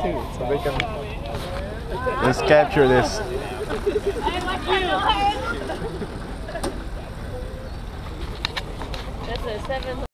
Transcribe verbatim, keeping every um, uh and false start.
too, so they can. Let's capture this. That's a seven.